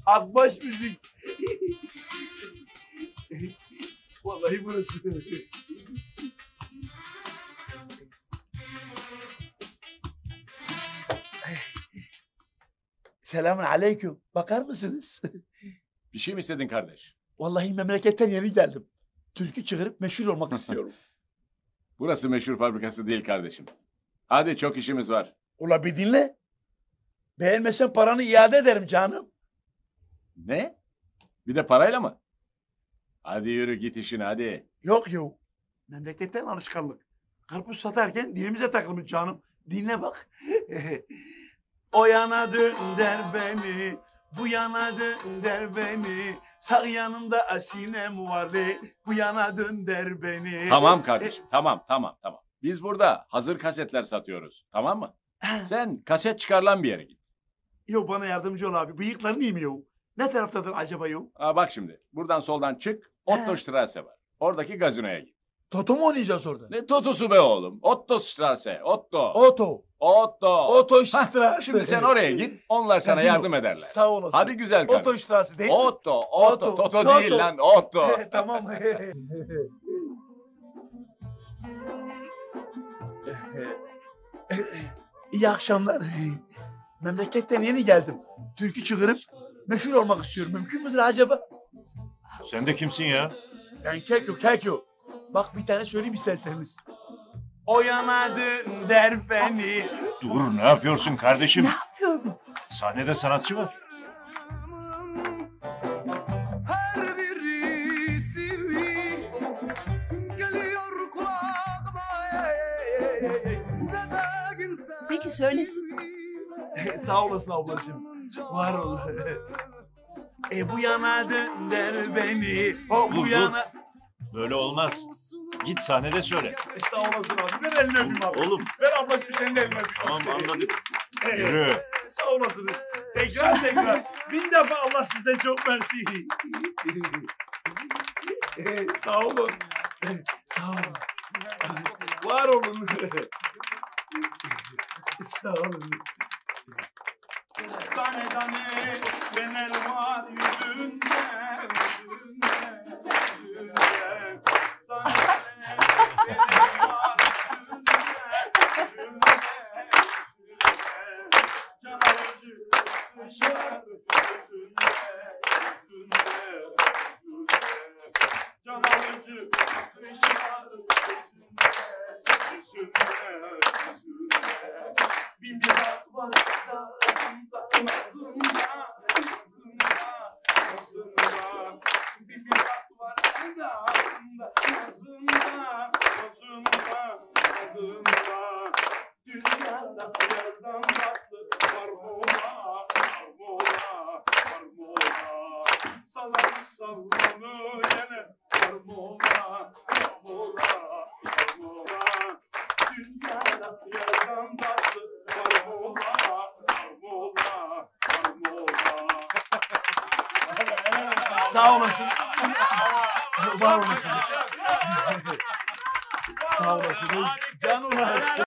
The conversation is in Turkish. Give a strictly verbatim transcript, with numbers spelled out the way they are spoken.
Akbaş müzik. Vallahi burası. Selamun aleyküm. Bakar mısınız? Bir şey mi istedin kardeş? Vallahi memleketten yeni geldim. Türkü çıkarıp meşhur olmak istiyorum. Burası meşhur fabrikası değil kardeşim. Hadi çok işimiz var. Ula bir dinle. Beğenmesen paranı iade ederim canım. Ne? Bir de parayla mı? Hadi yürü git işine hadi. Yok yok. Memleketten alışkanlık. Karpuz satarken dilimize takılmış canım. Dinle bak. O yana dönder beni, bu yana dönder beni. Sağ yanımda asinem var ve bu yana dönder beni. Tamam kardeşim tamam tamam tamam. Biz burada hazır kasetler satıyoruz. Tamam mı? Sen kaset çıkarılan bir yere git. Yo bana yardımcı ol abi. Bıyıkların iyi mi yo? Ne taraftadır acaba yo? Aa, bak şimdi buradan soldan çık. Otto Strasse var. Oradaki gazinoya git. Toto mu oynayacağız orada? Ne totosu be oğlum? Otto Strasse. Otto. Oto. Otto. Oto Hah, Strasse. Şimdi sen oraya git. Onlar sana Gazino. yardım ederler. Sağ olasın. Hadi güzel kardeşim. Oto Strasse değil mi? Otto. Otto. Otto, Toto Toto. değil lan. Otto. Tamam. İyi akşamlar. Memleketten yeni geldim. Türkü çıkarıp meşhur olmak istiyorum. Mümkün müdür acaba? Sen de kimsin ya? Ben Kekyo, Kekyo. Bak bir tane söyleyeyim isterseniz. O yana dönder beni. Dur, ne yapıyorsun kardeşim? Ne yapıyorum? Sahnede sanatçı var. Her birisi geliyor kulağıma. Peki söylesin. Sağ olasın ablacığım. Var ol. E bu yana dönder beni. O bu Dur, dur. yana... Böyle olmaz. Git sahnede söyle. E, sağ olasın abi. Ver elini öpeyim abi. Oğlum. Ver ablacığım senin de elini öpeyim. Tamam anladık. E, Yürü. Sağ olasınız. Tekrar tekrar. Bin defa Allah sizden çok mersi. E, sağ olun. E, sağ olun. Var olun. Sağ olun. Tane tane genel var yüzünde, yüzünde, yüzünde. Tane tane genel var yüzünde, yüzünde, yüzünde. Can alıcı yaşar yüzünde, yüzünde, yüzünde. Can alıcı yaşar yüzünde, yüzünde, yüzünde. Bin bir bak var da ağzında, ağzında, ağzında. Bin bir bak var da ağzında, ağzında, ağzında, ağzında. Dünyada yerden tatlı var mola, var mola, var mola. Sallanı sallanı yine var mola, var mola, var mola. Dünyada yerden tatlı var mola, var mola, var mola. Sağ olasın. Var olasınız. Sağ olasınız. Can olasın.